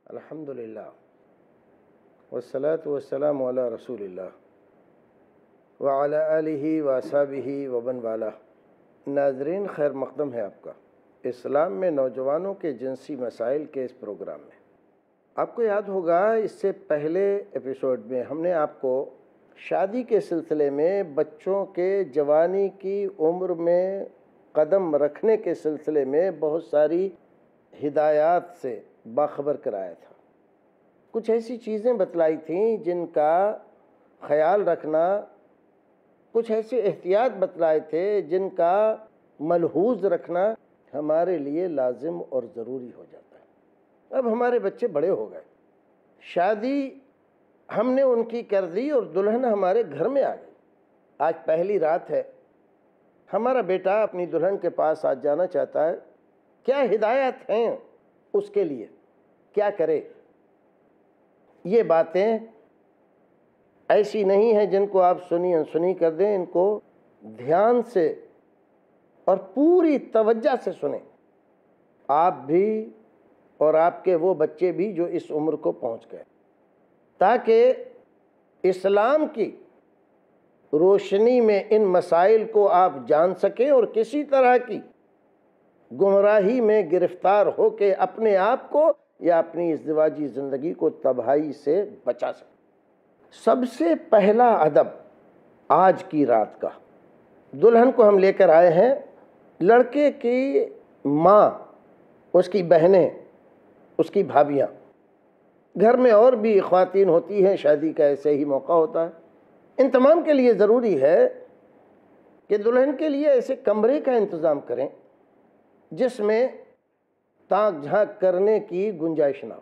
الحمدللہ والصلاة والسلام علی رسول اللہ وعلی آلہ واصحابہ ومن والہ۔ ناظرین، خیر مقدم ہے آپ کا اسلام میں نوجوانوں کے جنسی مسائل کے اس پروگرام میں۔ آپ کو یاد ہوگا اس سے پہلے ایپیسوڈ میں ہم نے آپ کو شادی کے سلسلے میں بچوں کے جوانی کی عمر میں قدم رکھنے کے سلسلے میں بہت ساری ہدایات سے باخبر کرایا تھا۔ کچھ ایسی چیزیں بتلائی تھیں جن کا خیال رکھنا، کچھ ایسے احتیاط بتلائے تھے جن کا ملحوظ رکھنا ہمارے لیے لازم اور ضروری ہو جاتا ہے۔ اب ہمارے بچے بڑے ہو گئے، شادی ہم نے ان کی کر دی اور دلہن ہمارے گھر میں آ گئی۔ آج پہلی رات ہے، ہمارا بیٹا اپنی دلہن کے پاس آج جانا چاہتا ہے۔ کیا ہدایت ہیں اس کے لیے؟ کیا کرے؟ یہ باتیں ایسی نہیں ہیں جن کو آپ سنی انسنی کر دیں، ان کو دھیان سے اور پوری توجہ سے سنیں، آپ بھی اور آپ کے وہ بچے بھی جو اس عمر کو پہنچ گئے، تاکہ اسلام کی روشنی میں ان مسائل کو آپ جان سکیں اور کسی طرح کی گمراہی میں گرفتار ہو کے اپنے آپ کو یا اپنی ازدواجی زندگی کو تباہی سے بچا سکیں۔ سب سے پہلا ادب آج کی رات کا، دلہن کو ہم لے کر آئے ہیں، لڑکے کی ماں، اس کی بہنیں، اس کی بھابیاں، گھر میں اور بھی خواتین ہوتی ہیں، شادی کا ایسے ہی موقع ہوتا ہے، ان تمام کے لیے ضروری ہے کہ دلہن کے لیے ایسے کمرے کا انتظام کریں جس میں تاک جھانک کرنے کی گنجائش نہ ہو۔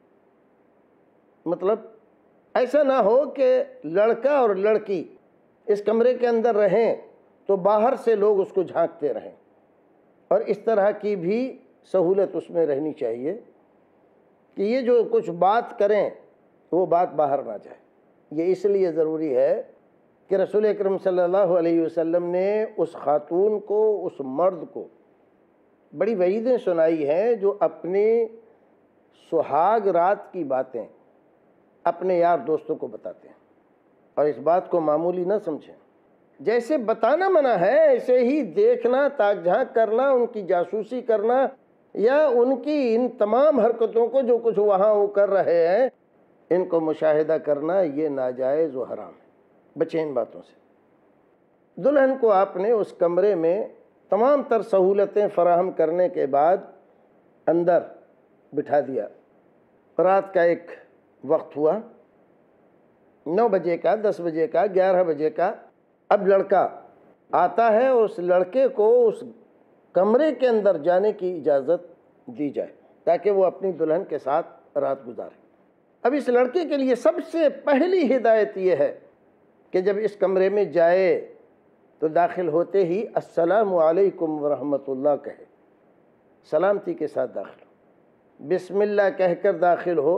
مطلب ایسا نہ ہو کہ لڑکا اور لڑکی اس کمرے کے اندر رہیں تو باہر سے لوگ اس کو جھانکتے رہیں، اور اس طرح کی بھی سہولت اس میں رہنی چاہیے کہ یہ جو کچھ بات کریں وہ بات باہر نہ جائے۔ یہ اس لیے ضروری ہے کہ رسول اکرم صلی اللہ علیہ وسلم نے اس خاتون کو، اس مرد کو بڑی وعیدیں سنائی ہیں جو اپنی سہاگ رات کی باتیں اپنے یار دوستوں کو بتاتے ہیں، اور اس بات کو معمولی نہ سمجھیں۔ جیسے بتانا منع ہے، ایسے ہی دیکھنا، تاک جھانک کرنا، ان کی جاسوسی کرنا یا ان کی ان تمام حرکتوں کو جو کچھ وہاں وہ کر رہے ہیں ان کو مشاہدہ کرنا، یہ ناجائز و حرام ہے۔ بچیں ان باتوں سے۔ دلہن کو آپ نے اس کمرے میں تمام تر سہولتیں فراہم کرنے کے بعد اندر بٹھا دیا۔ رات کا ایک وقت ہوا، 9 بجے کا، 10 بجے کا، 11 بجے کا۔ اب لڑکا آتا ہے اور اس لڑکے کو اس کمرے کے اندر جانے کی اجازت دی جائے تاکہ وہ اپنی دلہن کے ساتھ رات گزارے۔ اب اس لڑکے کے لیے سب سے پہلی ہدایت یہ ہے کہ جب اس کمرے میں جائے تو داخل ہوتے ہی السلام علیکم ورحمۃ اللہ کہے، سلامتی کے ساتھ داخل ہو، بسم اللہ کہہ کر داخل ہو،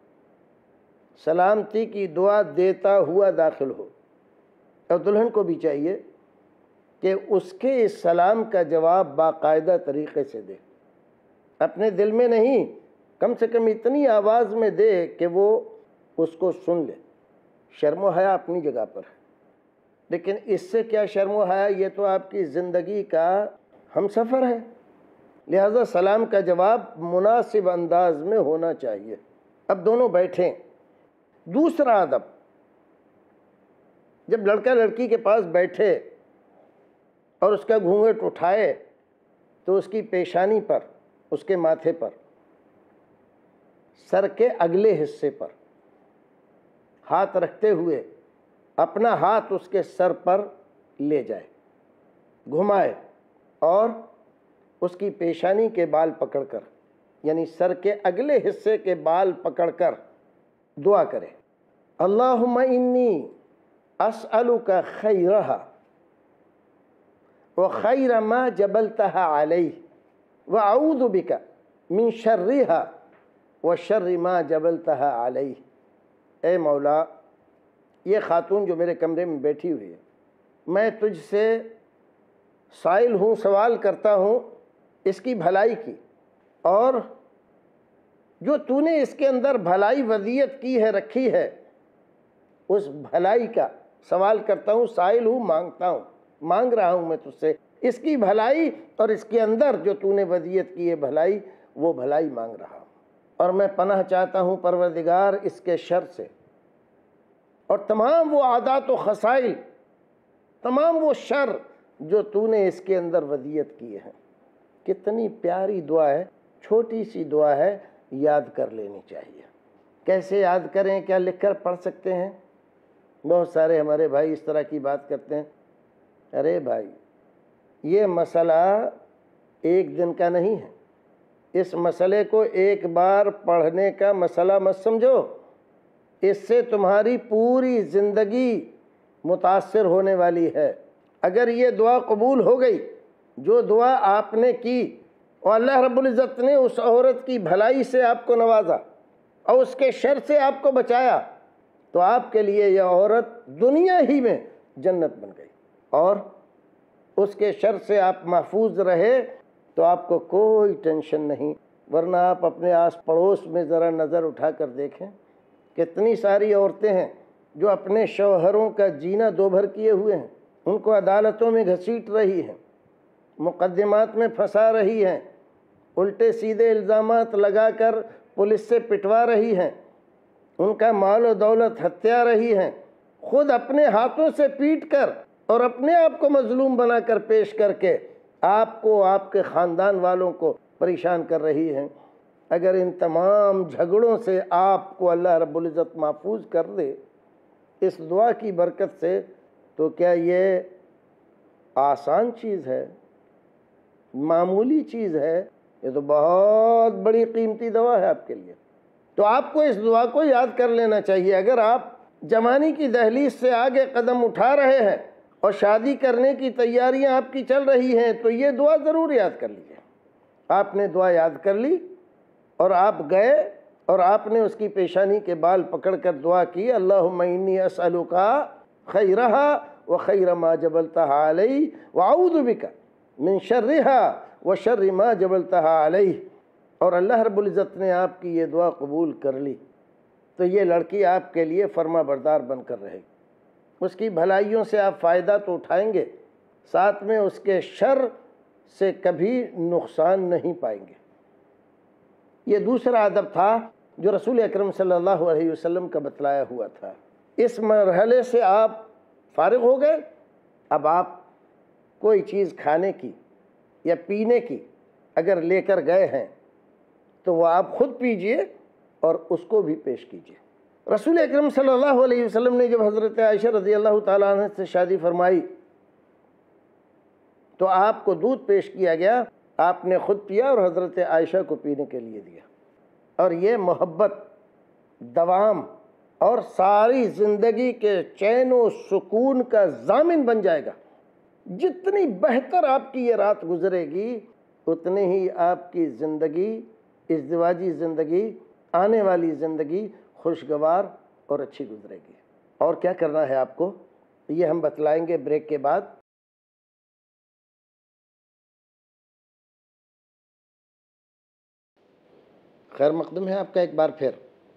سلامتی کی دعا دیتا ہوا داخل ہو۔ اور دلہن کو بھی چاہیے کہ اس کے اس سلام کا جواب باقاعدہ طریقے سے دے، اپنے دل میں نہیں، کم سے کم اتنی آواز میں دے کہ وہ اس کو سن لے۔ شرم و حیا اپنی جگہ پر ہے، لیکن اس سے کیا شرم و حیا، یہ تو آپ کی زندگی کا ہم سفر ہے، لہذا سلام کا جواب مناسب انداز میں ہونا چاہیے۔ اب دونوں بیٹھیں۔ دوسرا ادب، جب لڑکا لڑکی کے پاس بیٹھے اور اس کا گھونگھٹ اٹھائے تو اس کی پیشانی پر، اس کے ماتھے پر، سر کے اگلے حصے پر ہاتھ رکھتے ہوئے اپنا ہاتھ اس کے سر پر لے جائے، گھمائے اور اس کی پیشانی کے بال پکڑ کر، یعنی سر کے اگلے حصے کے بال پکڑ کر دعا کرے، اللہم انی اسألک خیرہا وخیر ما جبلتہا علیہ واعوذ بک من شرہا وشر ما جبلتہا علیہ۔ اے مولا، یہ خاتون جو میرے کمرے میں بیٹھی ہوئی ہے، میں تجھ سے سائل ہوں، سوال کرتا ہوں اس کی بھلائی کی اور جو تو نے اس کے اندر بھلائی وضعیت کی ہے، رکھی ہے، اس بھلائی کا سوال کرتا ہوں، سائل ہوں، مانگتا ہوں، مانگ رہا ہوں میں تجھ سے اس کی بھلائی، اور اس کے اندر جو تو نے وضعیت کی ہے بھلائی، وہ بھلائی مانگ رہا ہوں۔ اور میں پناہ چاہتا ہوں پروردگار اس کے شر سے، اور تمام وہ عادات و خصائل، تمام وہ شر جو تو نے اس کے اندر وضعیت کیے ہیں۔ کتنی پیاری دعا ہے، چھوٹی سی دعا ہے، یاد کر لینی چاہیے۔ کیسے یاد کریں؟ کیا لکھ کر پڑھ سکتے ہیں؟ بہت سارے ہمارے بھائی اس طرح کی بات کرتے ہیں، ارے بھائی یہ مسئلہ ایک دن کا نہیں ہے، اس مسئلے کو ایک بار پڑھنے کا مسئلہ مت سمجھو، اس سے تمہاری پوری زندگی متاثر ہونے والی ہے۔ اگر یہ دعا قبول ہو گئی، جو دعا آپ نے کی، اور اللہ رب العزت نے اس عورت کی بھلائی سے آپ کو نوازا اور اس کے شر سے آپ کو بچایا، تو آپ کے لیے یہ عورت دنیا ہی میں جنت بن گئی، اور اس کے شر سے آپ محفوظ رہے تو آپ کو کوئی ٹینشن نہیں۔ ورنہ آپ اپنے آس پڑوس میں ذرا نظر اٹھا کر دیکھیں، کتنی ساری عورتیں ہیں جو اپنے شوہروں کا جینا دو بھر کیے ہوئے ہیں، ان کو عدالتوں میں گھسیٹ رہی ہیں، مقدمات میں پھنسا رہی ہیں، الٹے سیدھے الزامات لگا کر پولیس سے پٹوا رہی ہیں، ان کا مال و دولت ہتھیا رہی ہیں، خود اپنے ہاتھوں سے پیٹ کر اور اپنے آپ کو مظلوم بنا کر پیش کر کے آپ کو، آپ کے خاندان والوں کو پریشان کر رہی ہیں۔ اگر ان تمام جھگڑوں سے آپ کو اللہ رب العزت محفوظ کر دے اس دعا کی برکت سے، تو کیا یہ آسان چیز ہے؟ معمولی چیز ہے؟ یہ تو بہت بڑی قیمتی دعا ہے آپ کے لیے۔ تو آپ کو اس دعا کو یاد کر لینا چاہیے۔ اگر آپ جوانی کی دہلیز سے آگے قدم اٹھا رہے ہیں اور شادی کرنے کی تیاریاں آپ کی چل رہی ہیں، تو یہ دعا ضرور یاد کر لیجیے۔ آپ نے دعا یاد کر لی اور آپ گئے اور آپ نے اس کی پیشانی کے بال پکڑ کر دعا کی، اللہم انی اسألک خیرہا وخیر ما جبلتہا علیہ واعوذ بک من شرہا وشر ما جبلتہا علیہ، اور اللہ رب العزت نے آپ کی یہ دعا قبول کر لی، تو یہ لڑکی آپ کے لیے فرما بردار بن کر رہے گی۔ اس کی بھلائیوں سے آپ فائدہ تو اٹھائیں گے، ساتھ میں اس کے شر سے کبھی نقصان نہیں پائیں گے۔ یہ دوسرا ادب تھا جو رسول اکرم صلی اللہ علیہ وسلم کا بتلایا ہوا تھا۔ اس مرحلے سے آپ فارغ ہو گئے۔ اب آپ کوئی چیز کھانے کی یا پینے کی اگر لے کر گئے ہیں تو وہ آپ خود پیجئے اور اس کو بھی پیش کیجئے۔ رسول اکرم صلی اللہ علیہ وسلم نے جب حضرت عائشہ رضی اللہ تعالیٰ عنہ سے شادی فرمائی تو آپ کو دودھ پیش کیا گیا، آپ نے خود پیا اور حضرت عائشہ کو پینے کے لیے دیا، اور یہ محبت دوام اور ساری زندگی کے چین و سکون کا ضامن بن جائے گا۔ جتنی بہتر آپ کی یہ رات گزرے گی، اتنی ہی آپ کی زندگی، ازدواجی زندگی، آنے والی زندگی خوشگوار اور اچھی گزرے گی۔ اور کیا کرنا ہے آپ کو، یہ ہم بتلائیں گے بریک کے بعد۔ خیر مقدم ہے آپ کا ایک بار پھر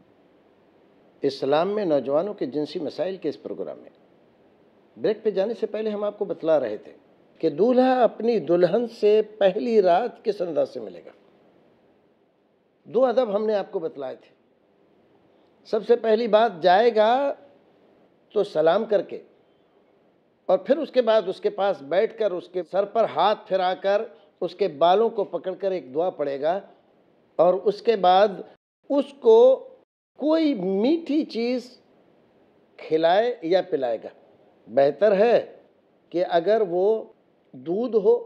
اسلام میں نوجوانوں کے جنسی مسائل کے اس پروگرام میں۔ بریک پہ جانے سے پہلے ہم آپ کو بتلا رہے تھے کہ دولہا اپنی دلہن سے پہلی رات کس انداز سے ملے گا۔ دو ادب ہم نے آپ کو بتلائے تھے۔ سب سے پہلی بات، جائے گا تو سلام کر کے، اور پھر اس کے بعد اس کے پاس بیٹھ کر اس کے سر پر ہاتھ پھرا کر اس کے بالوں کو پکڑ کر ایک دعا پڑھے گا، اور اس کے بعد اس کو کوئی میٹھی چیز کھلائے یا پلائے گا۔ بہتر ہے کہ اگر وہ دودھ ہو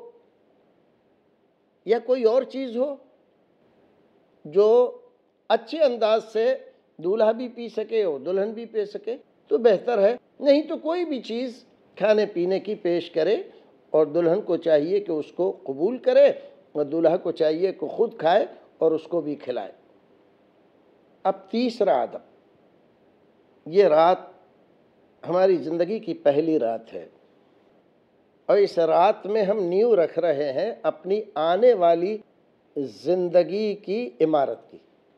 یا کوئی اور چیز ہو جو اچھے انداز سے دولہا بھی پی سکے اور دلہن بھی پی سکے تو بہتر ہے، نہیں تو کوئی بھی چیز کھانے پینے کی پیش کرے، اور دلہن کو چاہیے کہ اس کو قبول کرے اور دولہا کو چاہیے کہ خود کھائے اور اس کو بھی کھلائے۔ اب تیسرا ادب، یہ رات ہماری زندگی کی پہلی رات ہے، اور اس رات میں ہم نیو رکھ رہے ہیں اپنی آنے والی زندگی کی عمارت کی۔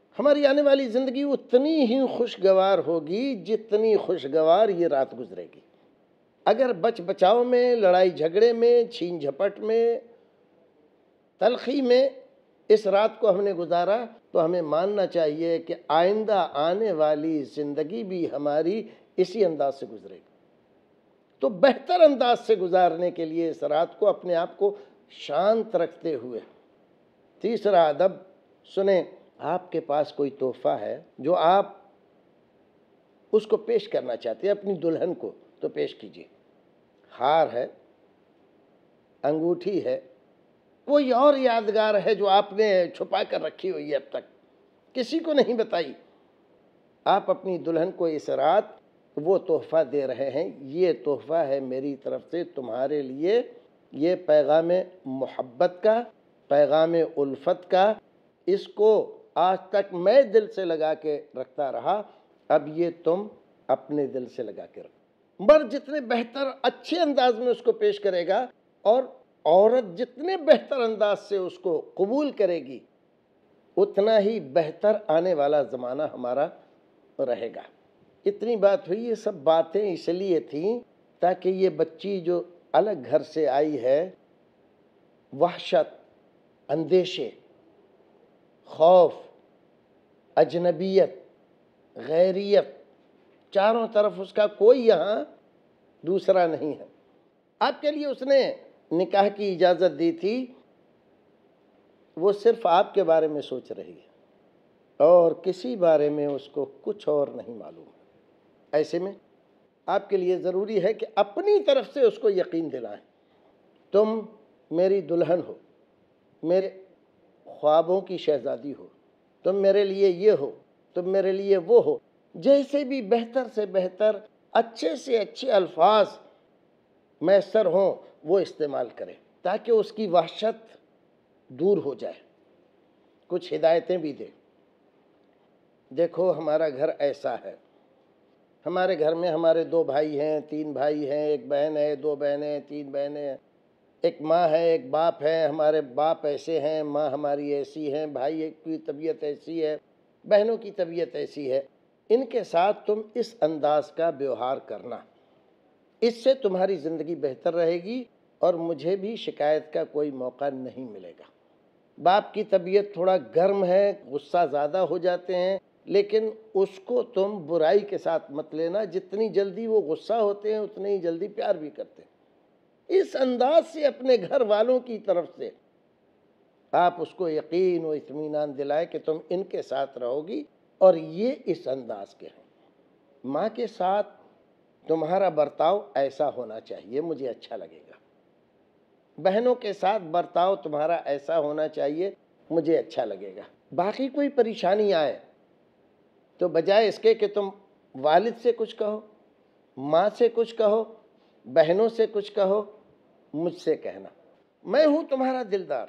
ہماری آنے والی زندگی اتنی ہی خوشگوار ہوگی جتنی خوشگوار یہ رات گزرے گی۔ اگر بچ بچاؤ میں، لڑائی جھگڑے میں، چھین جھپٹ میں، تلخی میں اس رات کو ہم نے گزارا تو ہمیں ماننا چاہیے کہ آئندہ آنے والی زندگی بھی ہماری اسی انداز سے گزرے گی۔ تو بہتر انداز سے گزارنے کے لیے اس رات کو اپنے آپ کو شانت رکھتے ہوئے، تیسرا ادب سنیں، آپ کے پاس کوئی تحفہ ہے جو آپ اس کو پیش کرنا چاہتے ہیں اپنی دلہن کو، تو پیش کیجیے۔ ہار ہے، انگوٹھی ہے، کوئی اور یادگار ہے جو آپ نے چھپا کر رکھی ہوئی ہے اب تک، کسی کو نہیں بتائی، آپ اپنی دلہن کو اس رات وہ تحفہ دے رہے ہیں، یہ تحفہ ہے میری طرف سے تمہارے لیے، یہ پیغام محبت کا، پیغام الفت کا، اس کو آج تک میں دل سے لگا کے رکھتا رہا، اب یہ تم اپنے دل سے لگا کے رکھو۔ مرد جتنے بہتر اچھے انداز میں اس کو پیش کرے گا اور عورت جتنے بہتر انداز سے اس کو قبول کرے گی، اتنا ہی بہتر آنے والا زمانہ ہمارا رہے گا۔ اتنی بات ہوئی، یہ سب باتیں اس لیے تھیں تاکہ یہ بچی جو الگ گھر سے آئی ہے، وحشت، اندیشے، خوف، اجنبیت، غیریت، چاروں طرف اس کا کوئی یہاں دوسرا نہیں ہے۔ آپ کے لیے اس نے نکاح کی اجازت دی تھی، وہ صرف آپ کے بارے میں سوچ رہی ہے اور کسی بارے میں اس کو کچھ اور نہیں معلوم ہے۔ ایسے میں آپ کے لیے ضروری ہے کہ اپنی طرف سے اس کو یقین دلائیں، تم میری دلہن ہو، میرے خوابوں کی شہزادی ہو، تم میرے لیے یہ ہو، تم میرے لیے وہ ہو، جیسے بھی بہتر سے بہتر، اچھے سے اچھے الفاظ میسر ہوں وہ استعمال کریں تاکہ اس کی وحشت دور ہو جائے۔ کچھ ہدایتیں بھی دیں، دیکھو ہمارا گھر ایسا ہے، ہمارے گھر میں ہمارے 2 بھائی ہیں، 3 بھائی ہیں، 1 بہن ہے، 2 بہنیں، 3 بہنیں ہیں، ایک ماں ہے، ایک باپ ہے، ہمارے باپ ایسے ہیں، ماں ہماری ایسی ہیں، بھائی کی طبیعت ایسی ہے، بہنوں کی طبیعت ایسی ہے، ان کے ساتھ تم اس انداز کا ویوہار کرنا، اس سے تمہاری زندگی بہتر رہے گی اور مجھے بھی شکایت کا کوئی موقع نہیں ملے گا۔ باپ کی طبیعت تھوڑا گرم ہے، غصہ زیادہ ہو جاتے ہیں، لیکن اس کو تم برائی کے ساتھ مت لینا، جتنی جلدی وہ غصہ ہوتے ہیں اتنی ہی جلدی پیار بھی کرتے ہیں۔ اس انداز سے اپنے گھر والوں کی طرف سے آپ اس کو یقین و اطمینان دلائیں کہ تم ان کے ساتھ رہو گی اور یہ اس انداز کے ہیں۔ ماں کے ساتھ تمہارا برتاؤ ایسا ہونا چاہیے، مجھے اچھا لگے گا۔ بہنوں کے ساتھ برتاؤ تمہارا ایسا ہونا چاہیے، مجھے اچھا لگے گا۔ باقی کوئی پریشانی آئے تو بجائے اس کے کہ تم والد سے کچھ کہو، ماں سے کچھ کہو، بہنوں سے کچھ کہو، مجھ سے کہنا۔ میں ہوں تمہارا دلدار،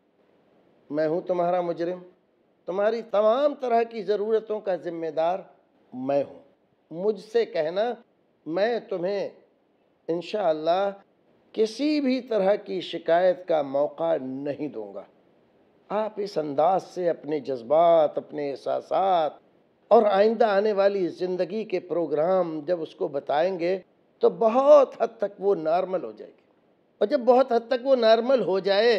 میں ہوں تمہارا مجرم، تمہاری تمام طرح کی ضرورتوں کا ذمہ دار میں ہوں، مجھ سے کہنا، میں تمہیں انشاءاللہ کسی بھی طرح کی شکایت کا موقع نہیں دوں گا۔ آپ اس انداز سے اپنے جذبات، اپنے احساسات اور آئندہ آنے والی زندگی کے پروگرام جب اس کو بتائیں گے تو بہت حد تک وہ نارمل ہو جائے گی، اور جب بہت حد تک وہ نارمل ہو جائے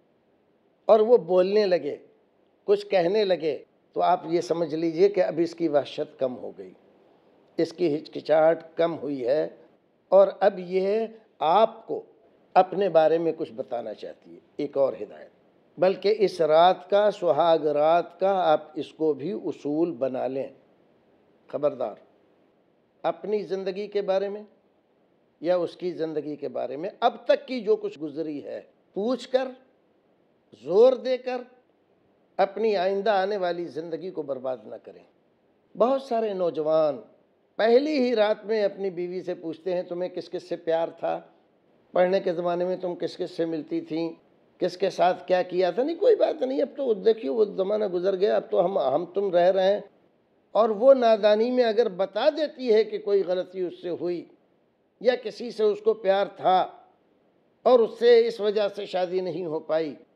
اور وہ بولنے لگے، کچھ کہنے لگے، تو آپ یہ سمجھ لیجئے کہ اب اس کی وحشت کم ہو گئی، اس کی ہچکچاہٹ کم ہوئی ہے، اور اب یہ آپ کو اپنے بارے میں کچھ بتانا چاہتی ہے۔ ایک اور ہدایت، بلکہ اس رات کا، سہاگ رات کا، آپ اس کو بھی اصول بنا لیں۔ خبردار، اپنی زندگی کے بارے میں یا اس کی زندگی کے بارے میں اب تک کی جو کچھ گزری ہے، پوچھ کر، زور دے کر اپنی آئندہ آنے والی زندگی کو برباد نہ کریں۔ بہت سارے نوجوان پہلی ہی رات میں اپنی بیوی سے پوچھتے ہیں تمہیں کس کس سے پیار تھا، پڑھنے کے زمانے میں تم کس کس سے ملتی تھیں، کس کے ساتھ کیا کیا تھا۔ نہیں، کوئی بات نہیں، اب تو دیکھیے وہ زمانہ گزر گیا، اب تو ہم تم رہ رہے ہیں۔ اور وہ نادانی میں اگر بتا دیتی ہے کہ کوئی غلطی اس سے ہوئی یا کسی سے اس کو پیار تھا اور اس سے اس وجہ سے شادی نہیں ہو پائی،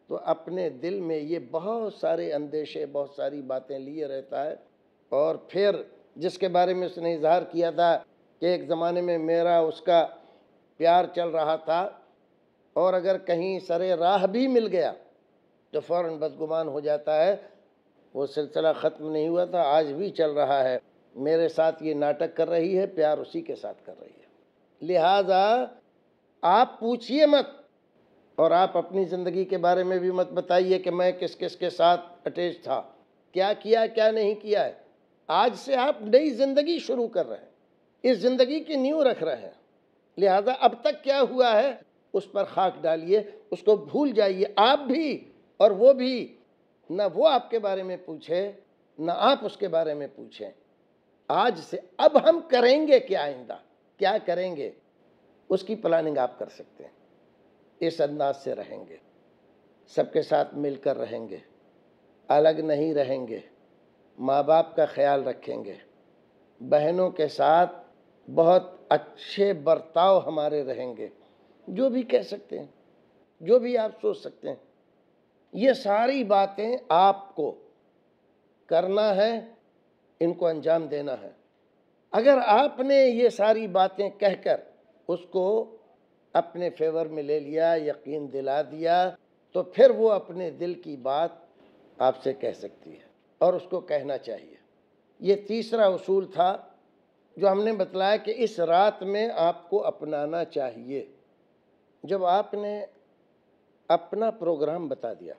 تو اپنے دل میں یہ بہت سارے اندیشے، بہت ساری باتیں لیے رہتا ہے، اور پھر جس کے بارے میں اس نے اظہار کیا تھا کہ ایک زمانے میں میرا اس کا پیار چل رہا تھا، اور اگر کہیں سرے راہ بھی مل گیا تو فوراً بدگمان ہو جاتا ہے، وہ سلسلہ ختم نہیں ہوا تھا، آج بھی چل رہا ہے، میرے ساتھ یہ ناٹک کر رہی ہے، پیار اسی کے ساتھ کر رہی ہے۔ لہٰذا آپ پوچھئے مت، اور آپ اپنی زندگی کے بارے میں بھی مت بتائیے کہ میں کس کس کے ساتھ اٹیچ تھا، کیا کیا کیا نہیں کیا ہے۔ آج سے آپ نئی زندگی شروع کر رہے ہیں، اس زندگی کی نیو رکھ رہے ہیں، لہٰذا اب تک کیا ہوا ہے اس پر خاک ڈالیے، اس کو بھول جائیے، آپ بھی اور وہ بھی۔ نہ وہ آپ کے بارے میں پوچھے، نہ آپ اس کے بارے میں پوچھیں۔ آج سے اب ہم کریں گے کیا، آئندہ کیا کریں گے، اس کی پلاننگ آپ کر سکتے ہیں۔ اس انداز سے رہیں گے، سب کے ساتھ مل کر رہیں گے، الگ نہیں رہیں گے، ماں باپ کا خیال رکھیں گے، بہنوں کے ساتھ بہت اچھے برتاؤ ہمارے رہیں گے، جو بھی کہہ سکتے ہیں، جو بھی آپ سوچ سکتے ہیں، یہ ساری باتیں آپ کو کرنا ہے، ان کو انجام دینا ہے۔ اگر آپ نے یہ ساری باتیں کہہ کر اس کو اپنے فیور میں لے لیا، یقین دلا دیا، تو پھر وہ اپنے دل کی بات آپ سے کہہ سکتی ہے، اور اس کو کہنا چاہیے۔ یہ تیسرا اصول تھا جو ہم نے بتلایا کہ اس رات میں آپ کو اپنانا چاہیے۔ جب آپ نے اپنا پروگرام بتا دیا،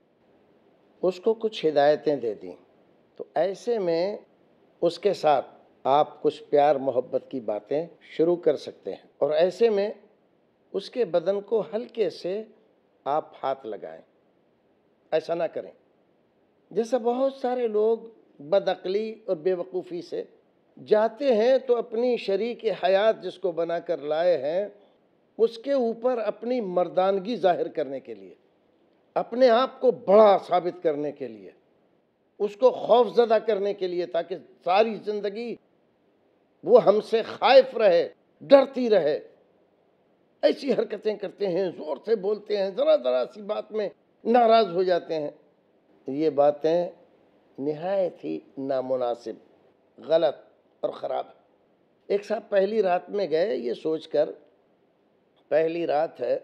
اس کو کچھ ہدایتیں دے دیں، تو ایسے میں اس کے ساتھ آپ کچھ پیار محبت کی باتیں شروع کر سکتے ہیں، اور ایسے میں اس کے بدن کو ہلکے سے آپ ہاتھ لگائیں۔ ایسا نہ کریں جیسا بہت سارے لوگ بدعقلی اور بے وقوفی سے جاتے ہیں تو اپنی شریک حیات جس کو بنا کر لائے ہیں اس کے اوپر اپنی مردانگی ظاہر کرنے کے لیے، اپنے آپ کو بڑا ثابت کرنے کے لیے، اس کو خوف زدہ کرنے کے لیے، تاکہ ساری زندگی وہ ہم سے خائف رہے، ڈرتی رہے، ایسی حرکتیں کرتے ہیں، زور سے بولتے ہیں، ذرا ذرا سی بات میں ناراض ہو جاتے ہیں۔ یہ باتیں نہایت ہی نامناسب، غلط اور خراب ہے۔ ایک صاحب پہلی رات میں گئے یہ سوچ کر، پہلی رات ہے،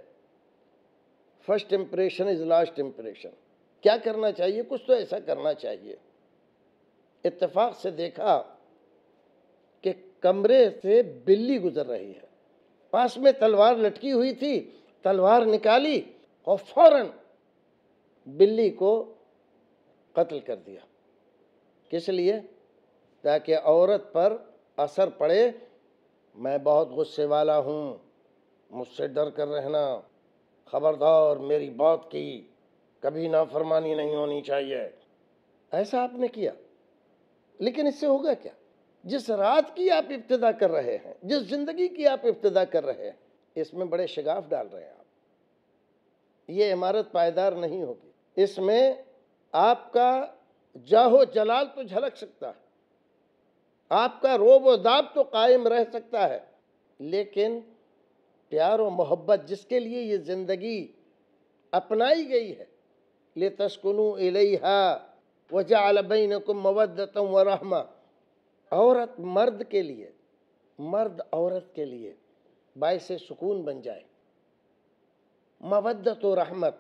first impression is last impression, کیا کرنا چاہیے، کچھ تو ایسا کرنا چاہیے۔ اتفاق سے دیکھا کہ کمرے سے بلی گزر رہی ہے، پاس میں تلوار لٹکی ہوئی تھی، تلوار نکالی اور فوراً بلی کو قتل کر دیا۔ کس لیے؟ تاکہ عورت پر اثر پڑے، میں بہت غصے والا ہوں، مجھ سے ڈر کر رہنا، خبردار میری بات کی کبھی نافرمانی نہیں ہونی چاہیے۔ ایسا آپ نے کیا، لیکن اس سے ہوگا کیا؟ جس رات کی آپ ابتدا کر رہے ہیں، جس زندگی کی آپ ابتدا کر رہے ہیں، اس میں بڑے شگاف ڈال رہے ہیں آپ۔ یہ عمارت پائیدار نہیں ہوگی، اس میں آپ کا جاہ و جلال تو جھلک سکتا ہے، آپ کا روب و داب تو قائم رہ سکتا ہے، لیکن پیار و محبت جس کے لیے یہ زندگی اپنائی گئی ہے، لِتَسْكُنُوا إِلَيْهَا وَجَعَلَ بَيْنَكُمْ مَوَدَّةً وَرَحْمَةً، عورت مرد کے لیے، مرد عورت کے لیے باعث سکون بن جائے، مودت و رحمت،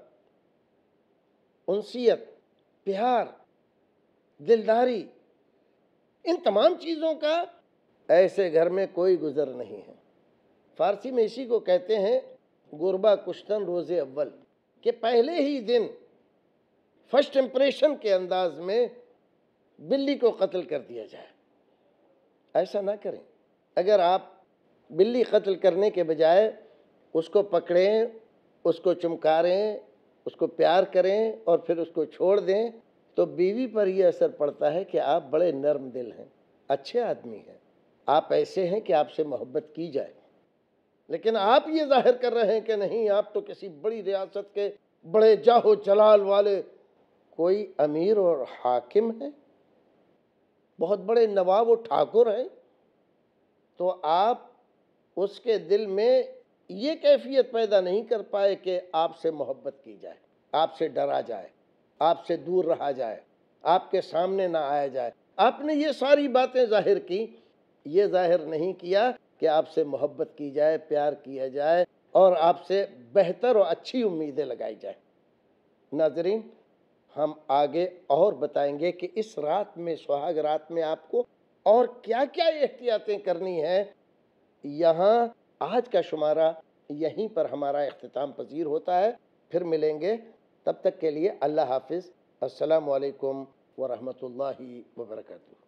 انسیت، پیار، دلداری، ان تمام چیزوں کا ایسے گھر میں کوئی گزر نہیں ہے۔ فارسی میں اسی کو کہتے ہیں گربہ کشتن روز اول، کہ پہلے ہی دن فرسٹ امپریشن کے انداز میں بلی کو قتل کر دیا جائے۔ ایسا نہ کریں۔ اگر آپ بلی قتل کرنے کے بجائے اس کو پکڑیں، اس کو چمکاریں، اس کو پیار کریں اور پھر اس کو چھوڑ دیں، تو بیوی پر یہ اثر پڑتا ہے کہ آپ بڑے نرم دل ہیں، اچھے آدمی ہیں، آپ ایسے ہیں کہ آپ سے محبت کی جائے۔ لیکن آپ یہ ظاہر کر رہے ہیں کہ نہیں، آپ تو کسی بڑی ریاست کے بڑے جاہ و جلال والے کوئی امیر اور حاکم ہیں، بہت بڑے نواب و ٹھاکر ہیں، تو آپ اس کے دل میں یہ کیفیت پیدا نہیں کر پائے کہ آپ سے محبت کی جائے۔ آپ سے ڈرا جائے، آپ سے دور رہا جائے، آپ کے سامنے نہ آیا جائے۔ آپ نے یہ ساری باتیں ظاہر کی، یہ ظاہر نہیں کیا کہ آپ سے محبت کی جائے، پیار کیا جائے اور آپ سے بہتر اور اچھی امیدیں لگائی جائیں۔ ناظرین، ہم آگے اور بتائیں گے کہ اس رات میں، سہاگ رات میں آپ کو اور کیا کیا احتیاطیں کرنی ہیں۔ یہاں آج کا شمارہ یہیں پر ہمارا اختتام پذیر ہوتا ہے۔ پھر ملیں گے، تب تک کے لیے اللہ حافظ۔ السلام علیکم ورحمۃ اللہ وبرکاتہ۔